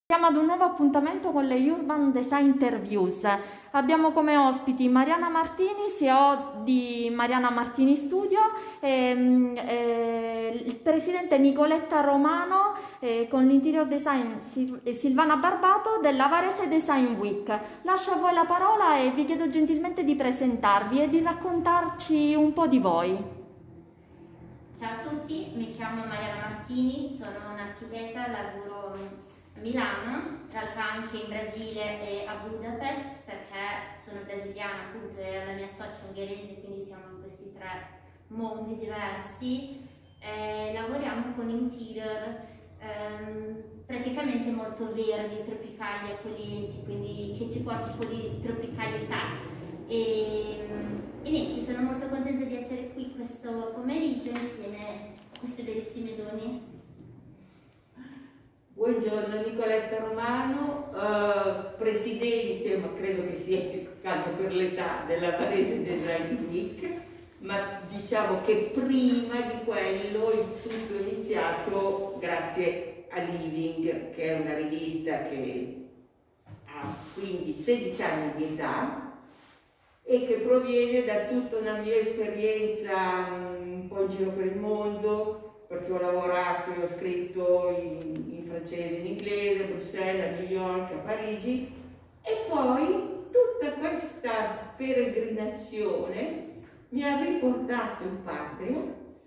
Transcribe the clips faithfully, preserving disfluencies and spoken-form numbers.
Siamo ad un nuovo appuntamento con le Urban Design Interviews. Abbiamo come ospiti Mariana Martini, C E O di Mariana Martini Studio, e, e il presidente Nicoletta Romano e con l'interior design Silvana Barbato della Varese Design Week. Lascio a voi la parola e vi chiedo gentilmente di presentarvi e di raccontarci un po' di voi. Ciao a tutti, mi chiamo Mariana Martini, sono un'architetta, lavoro a Milano, in realtà anche in Brasile e a Budapest perché sono brasiliana appunto e la mia socia ungherese, quindi siamo in questi tre mondi diversi. Eh, lavoriamo con interior ehm, praticamente molto verdi, tropicali, accoglienti, quindi che ci porta un po' di tropicalità. E, e niente, sono molto contenta di essere qui questo pomeriggio insieme a queste bellissime donne. Buongiorno, Nicoletta Romano, eh, presidente, ma credo che sia più che altro per l'età, della Varese Design Week, ma diciamo che prima di quello il tutto è iniziato grazie a Living, che è una rivista che ha quindici sedici anni di età e che proviene da tutta una mia esperienza un po' in giro per il mondo, perché ho lavorato e ho scritto in, in francese, in inglese, a Bruxelles, a New York, a Parigi, e poi tutta questa peregrinazione mi ha riportato in patria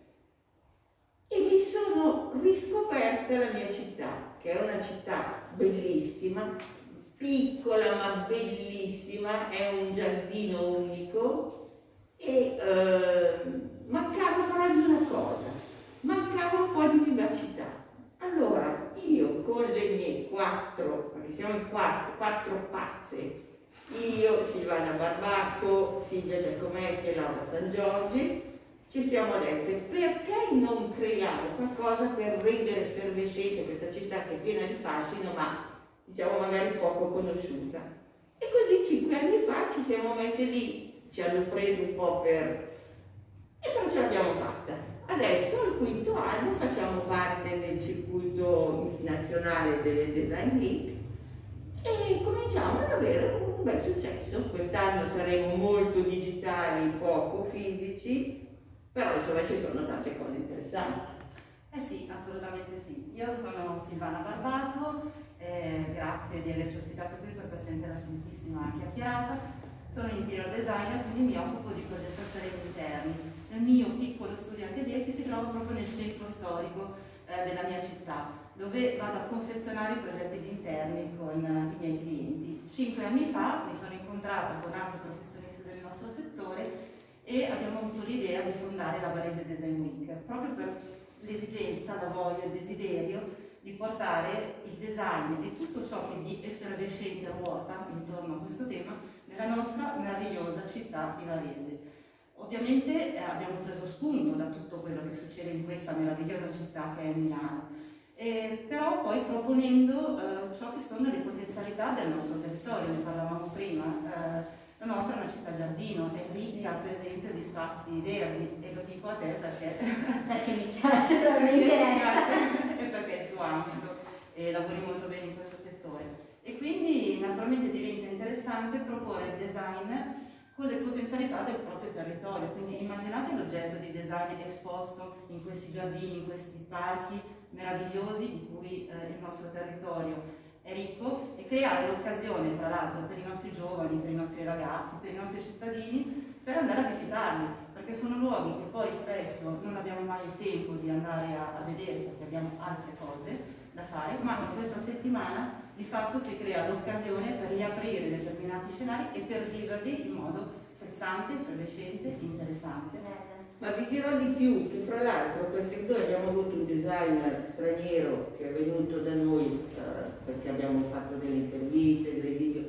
e mi sono riscoperta la mia città, che è una città bellissima, piccola ma bellissima, è un giardino unico e eh, mancava però di una cosa. Mancava un po' di vivacità. Allora io con le mie quattro, perché siamo in quattro, quattro pazze, io, Silvana Barbato, Silvia Giacometti e Laura San Giorgi, ci siamo dette perché non creare qualcosa per rendere effervescente questa città che è piena di fascino ma diciamo magari poco conosciuta. E così cinque anni fa ci siamo messi lì, ci hanno preso un po' per... e però ce l'abbiamo fatta. Adesso al quinto anno facciamo parte del circuito nazionale delle Design Week e cominciamo ad avere un bel successo. Quest'anno saremo molto digitali, poco fisici, però insomma ci sono tante cose interessanti. Eh sì, assolutamente sì. Io sono Silvana Barbato, eh, grazie di averci ospitato qui per questa interessantissima chiacchierata. Sono interior designer, quindi mi occupo di progettazione di interni. Nel mio piccolo studio atelier che si trova proprio nel centro storico eh, della mia città, dove vado a confezionare i progetti di interni con eh, i miei clienti. Cinque anni fa mi sono incontrata con altri professionisti del nostro settore e abbiamo avuto l'idea di fondare la Varese Design Week, proprio per l'esigenza, la voglia, il desiderio di portare il design di tutto ciò che di effervescente ruota intorno a questo tema nella nostra meravigliosa città di Varese. Ovviamente eh, abbiamo preso spunto da tutto quello che succede in questa meravigliosa città che è Milano, eh, però poi proponendo eh, ciò che sono le potenzialità del nostro territorio, ne parlavamo prima. Eh, la nostra è una città giardino, è ricca per esempio di spazi verdi, e lo dico a te perché, perché mi piace, perché mi interessa e perché è il tuo ambito e lavori molto bene in questo settore. E quindi naturalmente diventa interessante proporre il design con le potenzialità del proprio territorio, quindi immaginate l'oggetto di design esposto in questi giardini, in questi parchi meravigliosi di cui eh, il nostro territorio è ricco, e creare l'occasione tra l'altro per i nostri giovani, per i nostri ragazzi, per i nostri cittadini per andare a visitarli, perché sono luoghi che poi spesso non abbiamo mai il tempo di andare a, a vedere perché abbiamo altre cose da fare, ma in questa settimana di fatto si crea l'occasione per riaprire determinati scenari e per viverli in modo frizzante, effervescente, interessante. Ma vi dirò di più, che fra l'altro noi abbiamo avuto un designer straniero che è venuto da noi eh, perché abbiamo fatto delle interviste, dei video,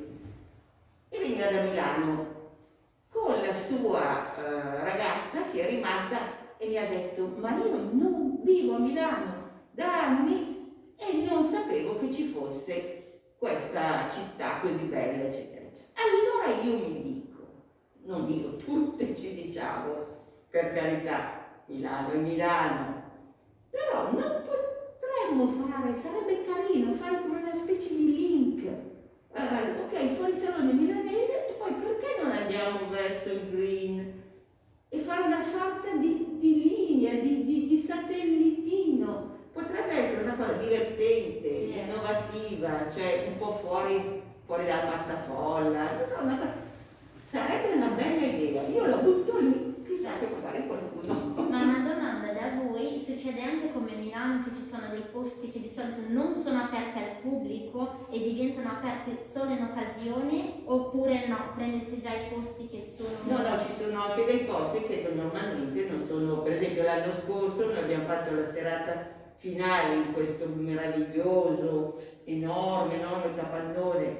e veniva da Milano con la sua eh, ragazza che è rimasta e mi ha detto: ma io non vivo a Milano da anni e non sapevo che ci fosse questa città così bella, eccetera. Allora io mi dico, non io, tutte ci diciamo, per carità, Milano è Milano, però non potremmo potremmo fare, sarebbe carino, fare come una specie di link. Uh, ok, fuori salone milanese, e poi perché non andiamo verso il green e fare una sorta di, di linea, di, di, di satellitino? Potrebbe essere una cosa divertente, yeah, innovativa, cioè un po' fuori, fuori dal mazzafolla, non so, una, sarebbe una bella idea. Io la butto lì, chissà che magari qualcuno. Ma una domanda da voi: succede anche come a Milano che ci sono dei posti che di solito non sono aperti al pubblico e diventano aperti solo in occasione, oppure no, prendete già i posti che sono... No, no, ci sono anche dei posti che normalmente non sono, per esempio l'anno scorso noi abbiamo fatto la serata finale in questo meraviglioso, enorme, enorme capannone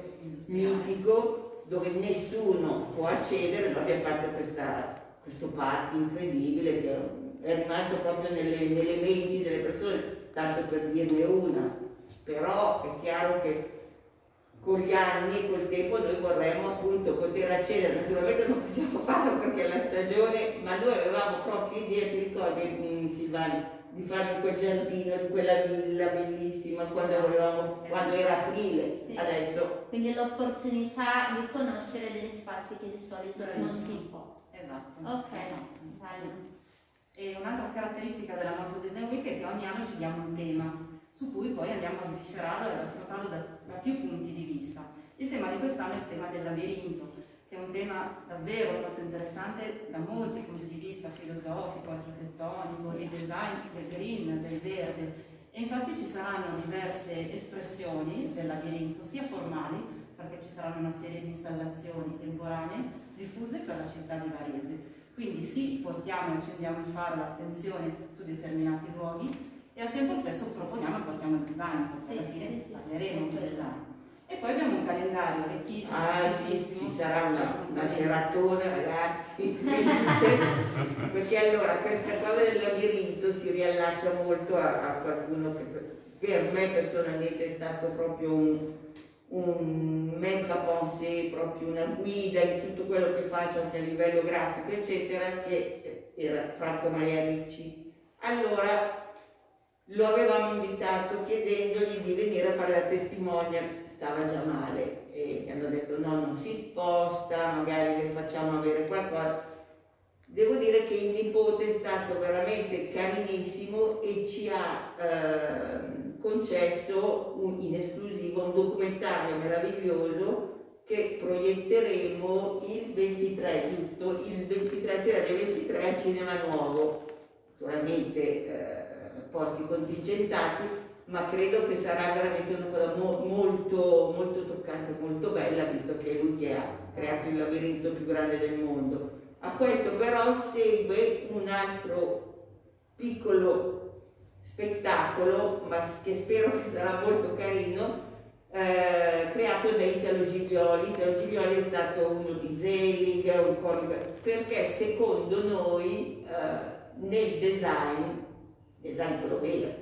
mitico dove nessuno può accedere. Noi abbiamo fatto questa, questo party incredibile che è rimasto proprio nelle, nelle menti delle persone, tanto per dirne una. Però è chiaro che con gli anni e col tempo noi vorremmo appunto poter accedere. Naturalmente non possiamo farlo perché è la stagione, ma noi avevamo proprio idea, ti ricordi Silvani, di fare quel giardino, di quella villa bellissima quando, esatto, volevamo, quando era aprile, sì, adesso. Quindi l'opportunità di conoscere degli spazi che di solito non si può. Esatto. Ok, esatto. vale. E un'altra caratteristica della nostra Design Week è che ogni anno ci diamo un tema su cui poi andiamo a sviscerarlo e ad affrontarlo da, da più punti di vista. Il tema di quest'anno è il tema del labirinto, che è un tema davvero molto interessante da molti punti di vista, filosofico, architettonico, di design, del green, del verde. E infatti ci saranno diverse espressioni del labirinto, sia formali, perché ci saranno una serie di installazioni temporanee diffuse per la città di Varese. Quindi sì, portiamo e accendiamo il faro l'attenzione su determinati luoghi e al tempo stesso proponiamo e portiamo il design, perché sì, alla fine sì, sì, parleremo di design. E poi abbiamo un calendario ricchissimo, ah, sì, ci sarà una, una seratona, ragazzi, perché allora questa cosa del labirinto si riallaccia molto a, a qualcuno che per me personalmente è stato proprio un, un maître à penser, proprio una guida in tutto quello che faccio anche a livello grafico eccetera, che era Franco Magliaricci. Allora lo avevamo invitato chiedendogli di venire a fare la testimonial, stava già male e mi hanno detto no, non si sposta, magari le facciamo avere qualcosa. Devo dire che il nipote è stato veramente carinissimo e ci ha eh, concesso un, in esclusiva un documentario meraviglioso che proietteremo il ventitré, giusto? Il ventitré, sera del ventitré al Cinema Nuovo, naturalmente eh, posti contingentati, ma credo che sarà veramente una cosa mo molto, molto toccante, molto bella, visto che è lui che ha creato il labirinto più grande del mondo. A questo però segue un altro piccolo spettacolo, ma che spero che sarà molto carino, eh, creato da Italo Giglioli. Italo Giglioli è stato uno di Zelig, un comico, perché secondo noi eh, nel design, design quello vero,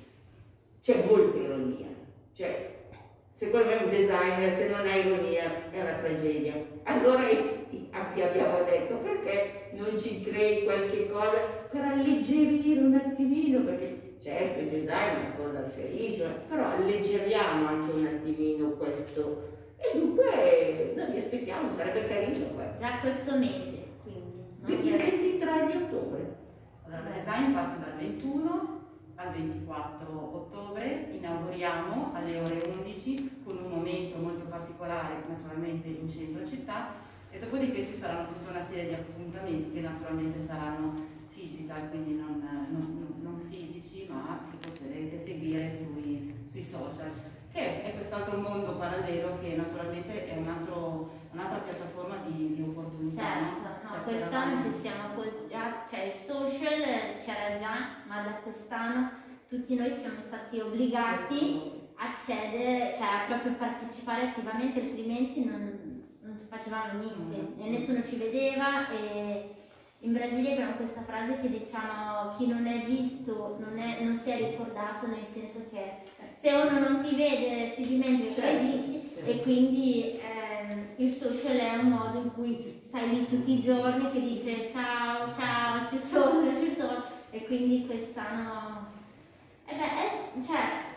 c'è molta ironia. Cioè, secondo me un designer se non ha ironia è una tragedia. Allora abbiamo detto perché non ci crei qualche cosa per alleggerire un attimino, perché certo il design è una cosa serissima, però alleggeriamo anche un attimino questo. E dunque noi vi aspettiamo, sarebbe carino questo. Già questo mese, quindi. Il ventitré di ottobre. Allora, il design parte dal ventuno al ventiquattro ottobre, inauguriamo alle ore undici con un momento molto particolare naturalmente in centro città e dopodiché ci saranno tutta una serie di appuntamenti che naturalmente saranno digital, quindi non, non, non fisici, ma che potrete seguire sui, sui social, che è quest'altro mondo parallelo che naturalmente è un'altra un piattaforma di, di opportunità. Certo, no? No, quest'anno ci siamo appoggiati, cioè il social c'era già, ma da quest'anno tutti noi siamo stati obbligati a accedere, cioè a proprio partecipare attivamente, altrimenti non, non facevamo niente, mm. e nessuno ci vedeva. E in Brasile abbiamo questa frase che diciamo: chi non è visto non, è, non si è ricordato, nel senso che se uno non ti vede si dimentica che esisti, e quindi ehm, il social è un modo in cui stai lì tutti i giorni che dice ciao, ciao, ci sono, ci sono, e quindi quest'anno eh beh, è, cioè,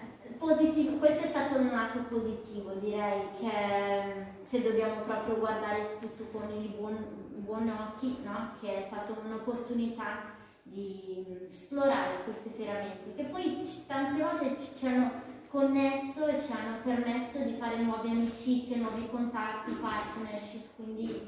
positivo, questo è stato un lato positivo, direi, che se dobbiamo proprio guardare tutto con i buoni, buoni occhi, no? Che è stata un'opportunità di esplorare queste ferramente, che poi tante volte ci hanno connesso e ci hanno permesso di fare nuove amicizie, nuovi contatti, partnership, quindi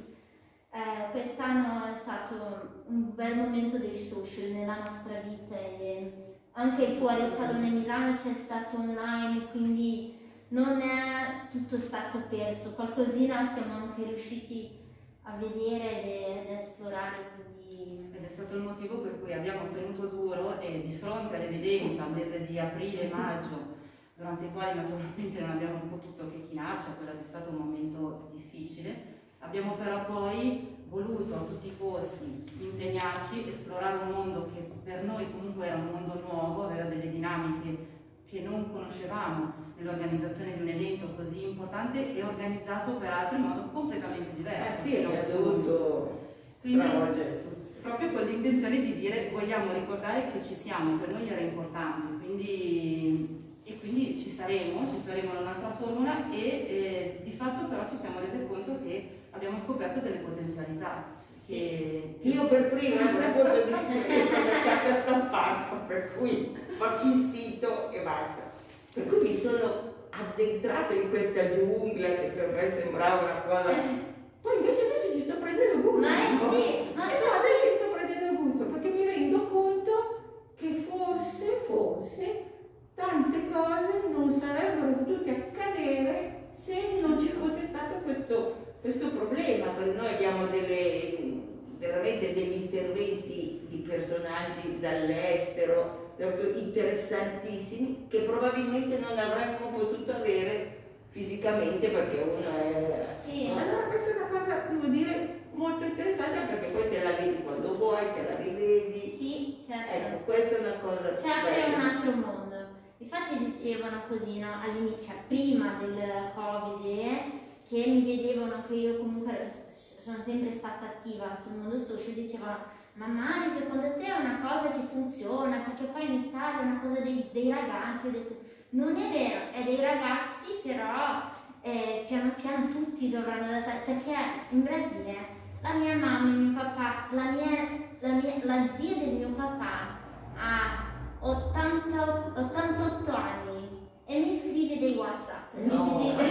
eh, quest'anno è stato un bel momento dei social nella nostra vita e anche il fuori Salone Milano c'è stato online, quindi non è tutto stato perso, qualcosina siamo anche riusciti a vedere ed esplorare. Quindi... Ed è stato il motivo per cui abbiamo tenuto duro e di fronte all'evidenza, al mese di aprile e maggio, durante i quali naturalmente non abbiamo potuto che chinarci, quello è stato un momento difficile, abbiamo però poi voluto a tutti i costi impegnarci, esplorare un mondo che per noi comunque era un mondo nuovo, aveva delle dinamiche che non conoscevamo nell'organizzazione di un evento così importante e organizzato peraltro in modo completamente diverso. Eh sì, abbiamo dovuto stravolgere tutto. Proprio con l'intenzione di dire vogliamo ricordare che ci siamo, per noi era importante, quindi, e quindi ci saremo, ci saremo in un'altra formula e eh, di fatto però ci siamo resi conto che abbiamo scoperto delle potenzialità. Che... Io per prima avrei molto difficile sono carta stampata, per cui il sito e basta. Per cui mi sono addentrata in questa giungla che per me sembrava una cosa. Poi invece adesso ci sto prendendo gusto. Ma è no? sì, ma e no, adesso ci sto prendendo gusto perché mi rendo conto che forse, forse tante cose non sarebbero potute accadere se non ci fosse stato questo. Questo problema, perché noi abbiamo delle, veramente degli interventi di personaggi dall'estero interessantissimi che probabilmente non avremmo potuto avere fisicamente perché uno è... Sì. Allora questa è una cosa, devo dire, molto interessante perché poi te la vedi quando vuoi, te la rivedi. Sì, certo. Ecco, questa è una cosa C'è apre bella. un altro mondo. Infatti dicevano così, no? All'inizio, prima del Covid, eh, che mi vedevano che io comunque sono sempre stata attiva sul mondo social, dicevano ma Mari secondo te è una cosa che funziona, perché poi in Italia è una cosa dei, dei ragazzi. Ho detto non è vero, è dei ragazzi, però eh, piano piano tutti dovranno adattare, perché in Brasile la mia mamma e mio papà, la, mia, la, mia, la zia del mio papà ha ottanta, ottantotto anni e mi scrive dei WhatsApp. No. Mi dice,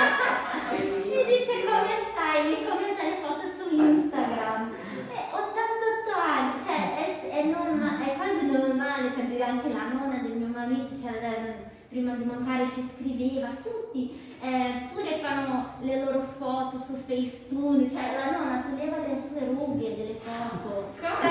mi dice come stai, mi commenta le foto su Instagram. E ottantotto anni, cioè è, è, norma, è quasi normale, per dire anche la nonna del mio marito, cioè, prima di mancare ci scriveva, tutti, eh, pure fanno le loro foto su Facebook, cioè la nonna toglieva le sue rughe delle foto, cioè,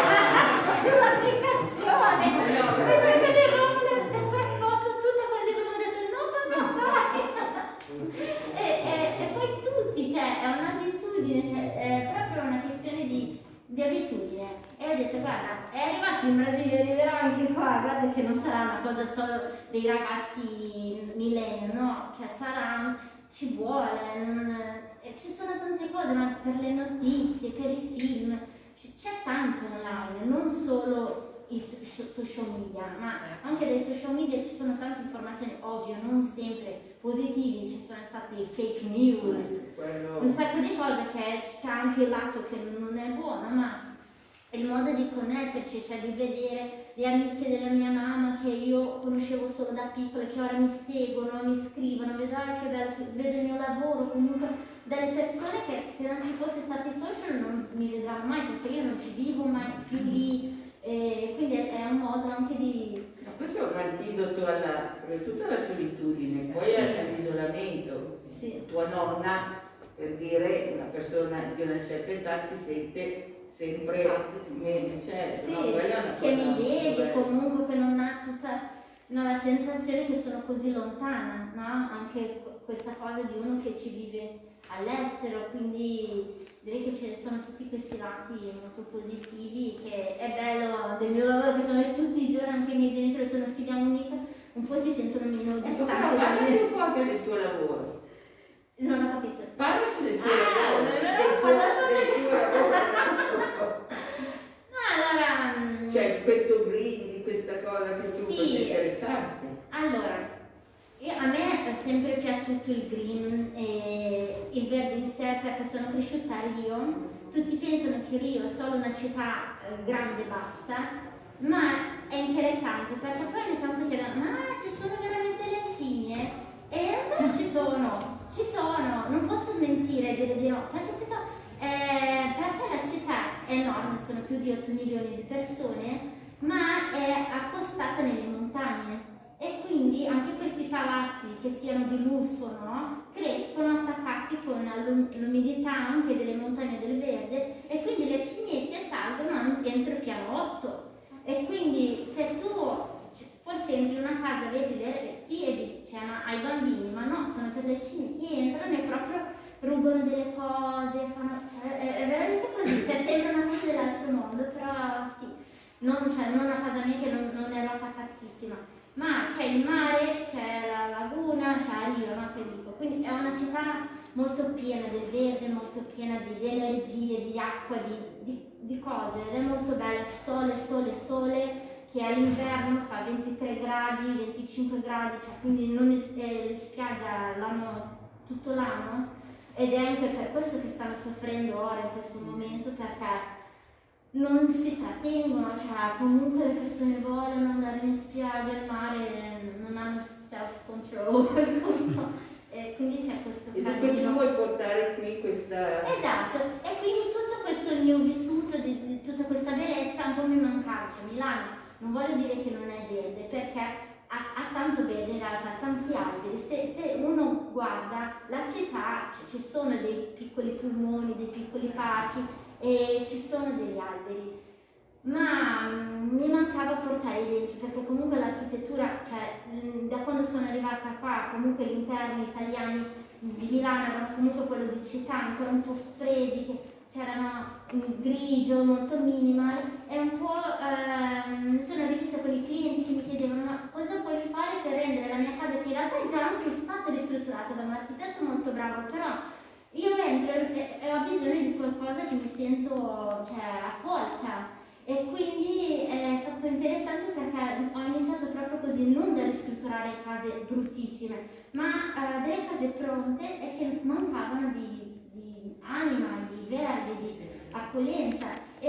sull'applicazione, e noi vedevamo le, le sue foto tutte così come ho detto, no cosa fai? e, e, e poi tutti, cioè è un'abitudine, cioè, è proprio una questione di, di abitudine. E ho detto guarda, è arrivato in Brasile, arriverà anche qua, guarda che non sarà una cosa solo dei ragazzi millennial, no, cioè sarà, ci vuole, non, ci sono tante cose, ma per le notizie, per i film, c'è tanto online, non solo i social media, ma anche dai social media ci sono tante informazioni, ovvio, non sempre positivi, ci sono state fake news, un sacco di cose che c'è anche il lato che non è buono, ma il modo di connetterci, cioè di vedere le amiche della mia mamma che io conoscevo solo da piccola, che ora mi seguono, mi scrivono, vedo ah, che bello, vedo il mio lavoro, comunque delle persone che se non ci fosse stati i social non mi vedranno mai, perché io non ci vivo mai più lì, e quindi è un modo anche di... Ma questo è un antidoto alla, tutta la solitudine, poi sì. all'isolamento. Sì. Tua nonna, per dire, una persona di una certa età si sente sempre meno, certo, sì, no? Quella è una che cosa mi vede bella. comunque, che non ha tutta no, la sensazione che sono così lontana, no? Anche questa cosa di uno che ci vive all'estero, quindi direi che ci sono tutti questi lati molto positivi, che è bello del mio lavoro, che sono tutti i giorni, anche i miei genitori sono figlia unica, un po' si sentono meno Ecco, distanti. però parlaci un po' anche del tuo lavoro. Non ho capito. Parlaci del tuo Ah, lavoro. non del ho tuo- parlato del del- tuo lavoro. No, allora... mm, Cioè, questo brindi, questa cosa che tu Sì. fai interessante. Allora, sempre piaciuto il green e il verde in sé perché sono cresciuta a Rio. Tutti pensano che Rio è solo una città eh, grande e basta, ma è interessante perché poi ogni tanto chiedono ma ci sono veramente le cigne? E in realtà ci sono, ci sono, non posso mentire e dire di no, perché ci sono, eh, perché la città è enorme, sono più di otto milioni di persone, ma è accostata nelle montagne. E quindi anche questi palazzi che siano di lusso, no? Crescono attaccati con l'umidità anche delle montagne del verde e quindi le cimiette salgono entro il piano otto. E quindi se tu forse entri in una casa, vedi le reti e dici ma ai bambini, ma no, sono per le cimiette che entrano e proprio rubano delle cose, fanno, è, è veramente così, cioè sembra una cosa dell'altro mondo, però sì, non, cioè, non a casa mia che non, non ero attaccatissima. Ma c'è il mare, c'è la laguna, c'è Rio, no? Che dico. Quindi è una città molto piena del verde, molto piena di, di energie, di acqua, di, di, di cose, ed è molto bella, sole, sole, sole, che all'inverno fa ventitré gradi, venticinque gradi, cioè quindi non è, è spiaggia l'anno, tutto l'anno, ed è anche per questo che stanno soffrendo ora in questo momento, perché non si trattengono, cioè comunque le persone vogliono andare in spiaggia, al mare, non hanno self-control, e quindi c'è questo e dunque tu vuoi portare qui questa... Esatto, e quindi tutto questo mio vissuto di, di tutta questa bellezza un po' mi mancava, cioè Milano, non voglio dire che non è verde, perché ha, ha tanto verde in realtà, tanti alberi, se, se uno guarda la città cioè, ci sono dei piccoli pulmoni, dei piccoli parchi, e ci sono degli alberi, ma mh, mi mancava portare dentro perché comunque l'architettura, cioè mh, da quando sono arrivata qua, comunque gli interni italiani di Milano erano comunque quello di città, ancora un po' freddi, che c'erano un grigio molto minimal e un po' ehm, sono richiesta con i clienti che mi chiedevano ma cosa puoi fare per rendere la mia casa, che in realtà è già anche stata ristrutturata da un architetto molto bravo, però io entro e, e ho bisogno di qualcosa che mi sento cioè, accolta, e quindi è stato interessante perché ho iniziato proprio così, non da ristrutturare case bruttissime, ma uh, delle case pronte e che mancavano di, di anima, di verde, di accoglienza,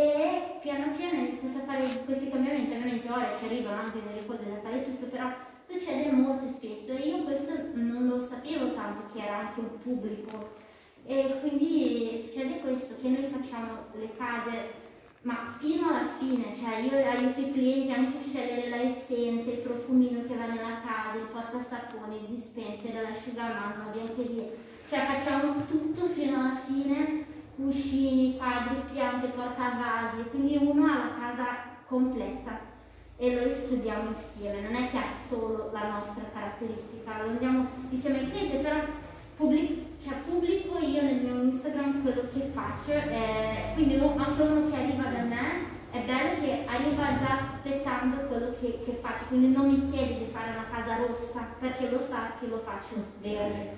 e piano piano ho iniziato a fare questi cambiamenti. Ovviamente ora ci arrivano anche delle cose da fare tutto, però succede molto spesso e io questo non lo sapevo tanto che era anche un pubblico. E quindi succede questo, che noi facciamo le case, ma fino alla fine, cioè io aiuto i clienti anche a scegliere la essenza, il profumino che va nella casa, il portasaponi, il dispenser, l'asciugamano, la biancheria, cioè facciamo tutto fino alla fine, cuscini, quadri, piante, portavasi, quindi uno ha la casa completa e lo studiamo insieme, non è che ha solo la nostra caratteristica, lo andiamo insieme ai clienti, però Pubblic, cioè pubblico io nel mio Instagram quello che faccio, eh, quindi anche uno che arriva da me è bello che arriva già aspettando quello che, che faccio, quindi non mi chiede di fare una casa rossa perché lo sa che lo faccio verde.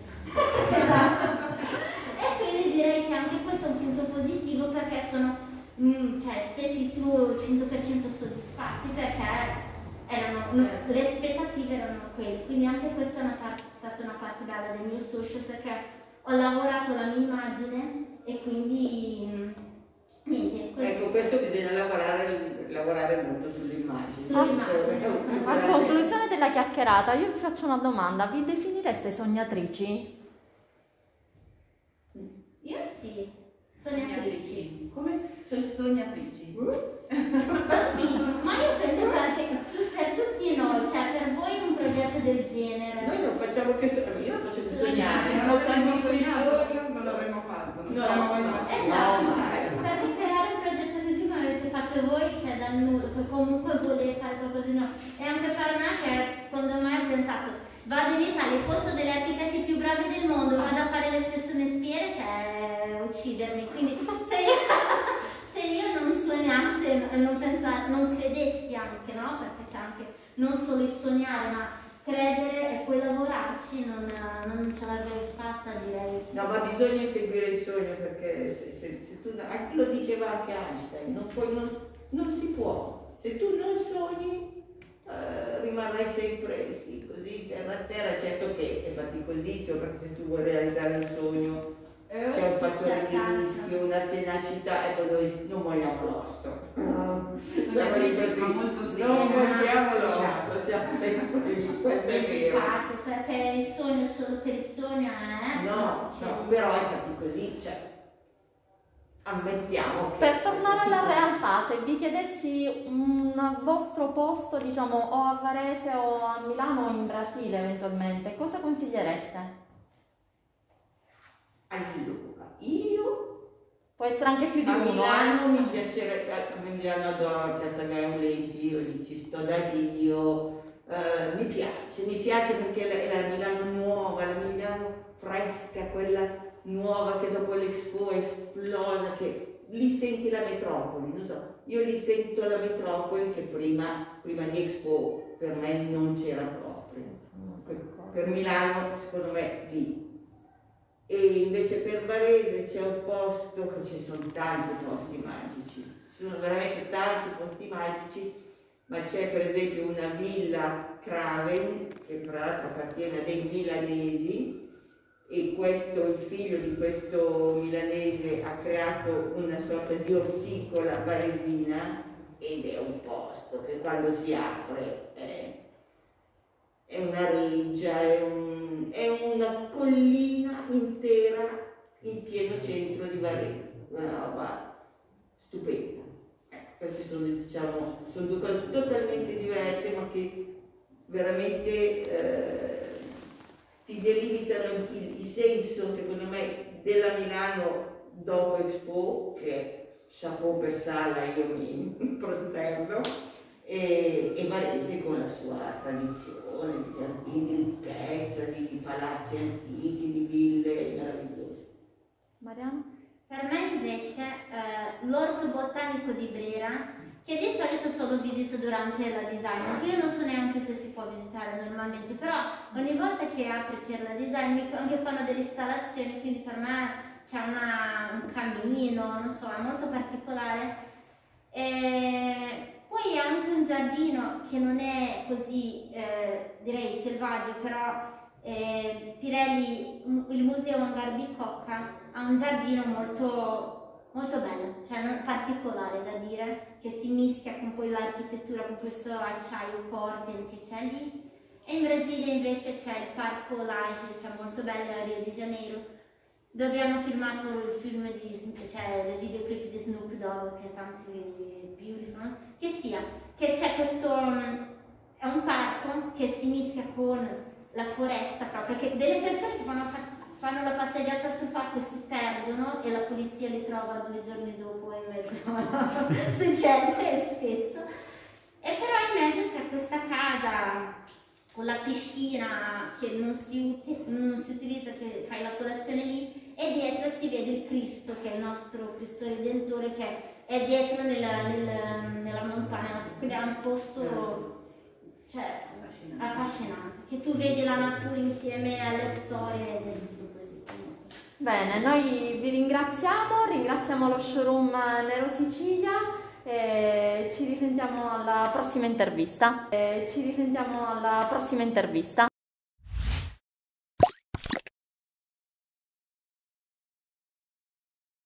Esatto. E quindi direi che anche questo è un punto positivo perché sono mh, cioè, spessissimo cento per cento soddisfatti perché erano, no, le aspettative erano quelle, quindi anche questa è una parte, è stata una parte bella del mio social perché ho lavorato la mia immagine e quindi niente. Questo... Ecco, questo bisogna lavorare, lavorare molto sull'immagine. Sull'immagine. A conclusione della chiacchierata io vi faccio una domanda, vi definireste sognatrici? Io sì, sognatrici. Come? Sono sognatrici. Uh? Ma io penso che anche per tutti noi, cioè per voi un progetto del genere. Noi non facciamo che so- io lo faccio per sognare, Se non non ho tanti avremmo sogni. non l'avremmo fatto. Non No, saremmo mai no, fatti. Esatto, no, mai. perché creare un progetto così come avete fatto voi, cioè dal nulla, poi comunque voler fare qualcosa di nuovo. E anche per me che quando mai ho pensato, vado in Italia, al posto degli architetti più bravi del mondo, vado a fare lo stesso mestiere, cioè uccidermi. Quindi se io, se io non sognassi, non pensassi, non credessi anche, no? Perché c'è anche non solo il sognare, ma credere e poi lavorarci, non, non ce l'avrei fatta, direi. No, ma bisogna seguire il sogno perché se, se, se tu, lo diceva anche Einstein, non, puoi, non, non si può. Se tu non sogni, eh, rimarrai sempre sì, così terra a terra. Certo che è faticosissimo, perché se tu vuoi realizzare un sogno Eh, c'è un fattore certo. di rischio, una tenacità, ecco, noi non vogliamo l'osso. Sono Siamo lì così, ma molto seria. non vogliamo Sì. l'osso, siamo sempre lì, questo è vero. Dedicato, perché il sogno solo per il sogno eh, non No, succede. no, però è faticosi, cioè, ammettiamo che... Per tornare alla realtà, se vi chiedessi un vostro posto, diciamo, o a Varese o a Milano o in Brasile eventualmente, cosa consigliereste? Allora, io Può essere anche più di a uno, Milano eh? mi piacerebbe, a Milano adoro Piazza Gaulenti, io lì ci sto da Dio, eh, mi piace, mi piace perché è la Milano nuova, la Milano fresca, quella nuova che dopo l'Expo è esplosa, che lì senti la metropoli, non so, io lì sento la metropoli che prima, prima di Expo per me non c'era proprio, per Milano secondo me lì. E invece per Varese c'è un posto, che ci sono tanti posti magici, ci sono veramente tanti posti magici, ma c'è per esempio una villa Craven, che tra l'altro appartiene a dei milanesi, e questo, il figlio di questo milanese ha creato una sorta di orticola varesina, ed è un posto che quando si apre è, è una reggia, è, un, è una collina intera in pieno centro di Varese, una roba stupenda. Ecco, queste sono, diciamo, sono due cose totalmente diverse, ma che veramente eh, ti delimitano il, il senso, secondo me, della Milano dopo Expo, che è chapeau per Sala, io mi prosterno, e, e Varese con la sua tradizione di giardini, di ricchezza, di palazzi antichi, di ville meravigliose. Mariano? Per me invece eh, l'orto botanico di Brera, che di solito solo visito durante la design, io non so neanche se si può visitare normalmente, però ogni volta che apri per la design mi- anche fanno delle installazioni, quindi per me c'è una- un cammino, non so, è molto particolare. E poi ha anche un giardino che non è così, eh, direi, selvaggio, però eh, Pirelli, il museo Hangar Bicocca, ha un giardino molto, molto bello, cioè non- particolare da dire, che si mischia con poi l'architettura, con questo acciaio Corten che c'è lì. E in Brasile invece c'è il Parco Lage, che è molto bello, a Rio de Janeiro, dove hanno filmato il film di, cioè il videoclip di Snoop Dogg, che tanti beautiful, che sia, che c'è questo, um, è un parco che si mischia con la foresta proprio, perché delle persone che fanno, fanno la passeggiata sul parco e si perdono e la polizia li trova due giorni dopo in mezzo, succede spesso, e però in mezzo c'è questa casa con la piscina che non si, uti- non si utilizza, che fai la colazione lì, e dietro si vede il Cristo, che è il nostro Cristo Redentore, che è dietro nella, nella, nella montagna, quindi è un posto, cioè, affascinante, che tu vedi la natura insieme alle storie ed è tutto così. Bene, noi vi ringraziamo, ringraziamo lo showroom Nero Sicilia e ci risentiamo alla prossima intervista. E ci risentiamo alla prossima intervista.